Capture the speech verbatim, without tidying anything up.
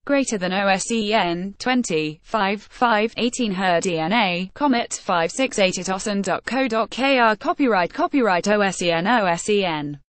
greater than O S E N, twenty, five, five, eighteen her D N A, Comet, five six eight itosen dot co dot k r Copyright Copyright O S E N O S E N